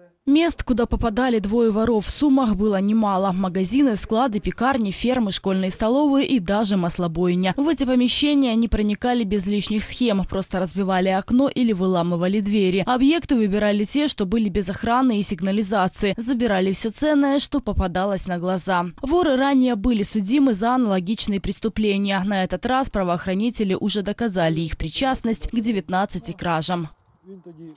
Мест, куда попадали двое воров в Сумах, было немало. Магазины, склады, пекарни, фермы, школьные столовые и даже маслобойня. В эти помещения они проникали без лишних схем, просто разбивали окно или выламывали двери. Объекты выбирали те, что были без охраны и сигнализации. Забирали все ценное, что попадалось на глаза. Воры ранее были судимы за аналогичные преступления. На этот раз правоохранители уже доказали их причастность к 19 кражам.